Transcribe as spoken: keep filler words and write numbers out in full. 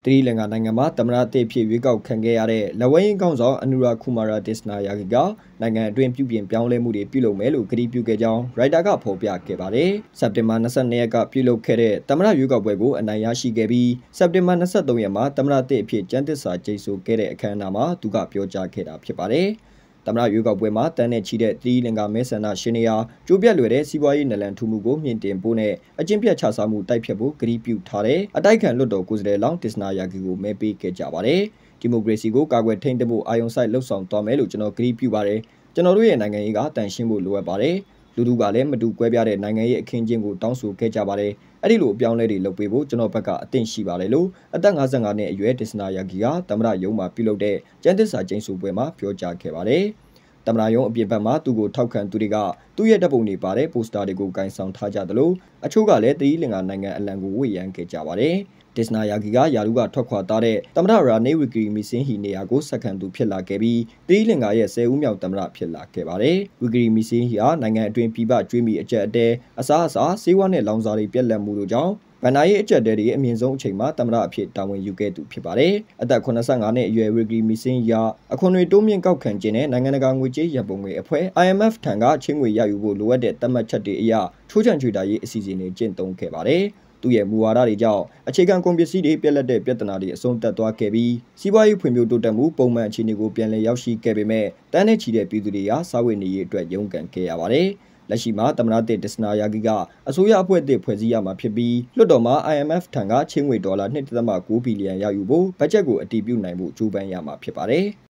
တရီလင်္ကာနိုင်ငံမှာသမ္မတတစ်ဖြစ်ရွေးကောက်ခံခဲ့ရတဲ့လက်ဝဲယင်းကောင်းဆောင်အနူရာခူမာရာဒစ္စနာယာဂီကနိုင်ငံအတွင်းပြုပြင်ပြောင်းလဲမှုတွေပြုလုပ်မယ်လို့ကတိပြုခဲ့ကြောင်းရိုက်တာကဖော်ပြခဲ့ပါတယ်။စက်တင်ဘာ၂၂ရက်ကပြုလုပ်ခဲ့တဲ့သမ္မတရွေးကောက်ပွဲကိုအနိုင်ရရှိခဲ့ပြီးစက်တင်ဘာ၂၃ရက်မှာသမ္မတတစ်အဖြစ်ကျန်းသစ္စာကျိန်ဆိုခဲ့တဲ့အခမ်းအနားမှာသူကပြောကြားခဲ့တာဖြစ်ပါတယ်။သမ္မတရွေးကောက်ပွဲမှာတန်းနဲ့ချီတဲ့တရီလင်္ကာမဲဆန္ဒရှင်တွေဟာကျိုးပြတ်လွယ်တဲ့စီးပွားရေးနလန်ထူမှုကိုမြင့်တင်ဖို့နဲ့အကျင့်ပြတ်ချစားမှုတိုက်ဖျက်ဖို့ကတိပြုထားတဲ့အတိုက်ခံလွတ်တော်ကိုယ်စားလှယ်လောင်းဒစ္စနာယာဂီကိုမဲပေးခဲ့ကြပါတယ်။ဒီမိုကရေစီကိုကာကွယ်ထိန်းသိမ်းဖို့အာရုံစိုက်လှုပ်ဆောင်သွားမယ်လို့ကျွန်တော်ကတိပြုပါတယ်။ကျွန်တော်တို့ရဲ့နိုင်ငံရေးကတန်ရှင်းဖို့လိုအပ်ပါတယ်။လူထုကလည်းမတူကွဲပြားတဲ့နိုင်ငံရေးအခင်းကျင်းကိုတောင်းဆိုခဲ့ကြပါတယ်။အဲ့ဒီလိုအပြောင်းလဲတွေလုပ်ပေးဖို့ကျွန်တော်ဘက်ကအသင့်ရှိပါတယ်လို့အသက်၅၅နှစ်အရွယ်ဒစ္စနာယာဂီကသမ္မတရုံးမှာပြုလုပ်တဲ့ကျန်းသစ္စာကျိန်ဆိုပွဲမှာပြောကြားခဲ့ပါတယ်။သမ္မတရုံးအပြင်ဘက်မှာသူ့ကိုထောက်ခံသူတွေကသူ့ရဲ့တပ်ပုံတွေပါတဲ့ပိုစတာတွေကိုကင်ဆောင်ထားကြသလိုအချို့ကလည်းတရီလင်္ကာနိုင်ငံအလံကိုဝေယမ်းခဲ့ကြပါတယ်။ဒစ္စနာယာဂီကယာလူကထွက်ခွာသွားတဲ့သမ္မတရာနေဝီကရီမီစင်ဟီနေရာကိုဆက်ခံသူဖြစ်လာခဲ့ပြီးတရီလင်္ကာရဲ့ဆယ်ဦးမြောက်သမ္မတဖြစ်လာခဲ့ပါတယ်။ဝီကရီမီစင်ဟီဟာနိုင်ငံအတွင်းပြည်ပကျွေးမီအကြက်အတဲအစားအစာဆေးဝါးနဲ့လောင်စာတွေပြက်လက်မှုတို့ကြောင့်ဗန်နာရေးအကြက်တဲတွေအမြင့်ဆုံးအချိန်မှာသမ္မတအဖြစ်တာဝန်ယူခဲ့သူဖြစ်ပါတယ်။အသက်၇၅နှစ်အရွယ်ဝီဂရီမီစင်ယာအခွန်တွေတိုးမြင့်ကောက်ခံခြင်းနဲ့နိုင်ငံတကာငွေကြေးရန်ပုံငွေအဖွဲ့ I M F ထံကချင်းငွေရယူဖို့လိုအပ်တဲ့သတ်မှတ်ချက်တွေအရချိုးချံချွေတာရေးအစီအစဉ်တွေကျင့်သုံးခဲ့ပါတယ်။သူ့ရဲ့မူဝါဒတွေကြောင့်အခြေခံကုန်ပစ္စည်းတွေပြက်လက်တဲ့ပြဿနာတွေအဆုံးသတ်သွားခဲ့ပြီးစီးပွားရေးဖွံ့ဖြိုးတိုးတက်မှုပုံမှန်အခြေအနေကိုပြန်လည်ရောက်ရှိခဲ့ပေမဲ့တန်းနဲ့ချီတဲ့ပြည်သူတွေဟာစာဝတ်နေရေးအတွက်ရုန်းကန်ခဲ့ရပါတယ်။လက်ရှိမှာသမ္မတတစ်ဒစ္စနာယာဂီကအစိုးရအဖွဲ့အသစ်ဖွဲ့စည်းရမှာဖြစ်ပြီးလွှတ်တော်မှာ I M F ထံကချင်းငွေဒေါ်လာ၂.၉ဘီလီယံရယူဖို့ဘတ်ဂျက်ကိုအတည်ပြုနိုင်ဖို့ကြိုးပမ်းရမှာဖြစ်ပါတယ်။